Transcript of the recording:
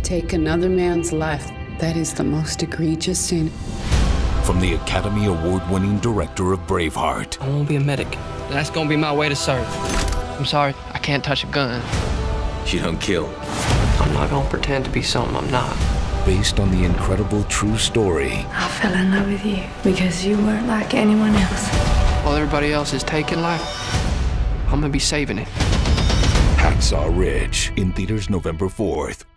take another man's life, that is the most egregious sin. From the Academy Award-winning director of Braveheart. I won't be a medic. That's gonna be my way to serve. I'm sorry, I can't touch a gun. You don't kill. I'm not gonna pretend to be something I'm not. Based on the incredible true story. I fell in love with you because you weren't like anyone else. While everybody else is taking life, I'm gonna be saving it. HACKSAW Ridge, in theaters November 4th.